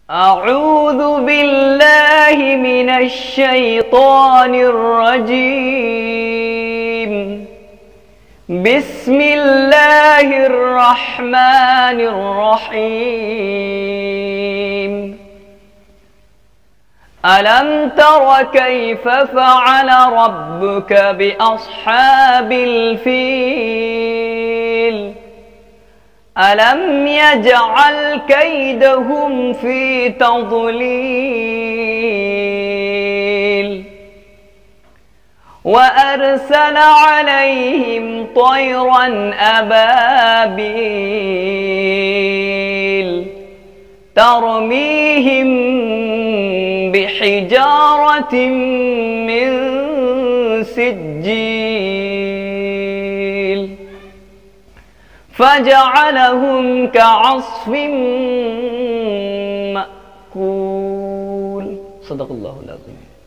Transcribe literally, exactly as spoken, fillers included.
أعوذ بالله من الشيطان الرجيم. بسم الله الرحمن الرحيم. ألم تر كيف فعل ربك بأصحاب الفيل؟ ألم يجعل كيدهم في تضليل وأرسل عليهم طيرا أبابيل ترميهم بحجارة من سجيل فجعلهم كعصف مأكول. صدق الله العظيم.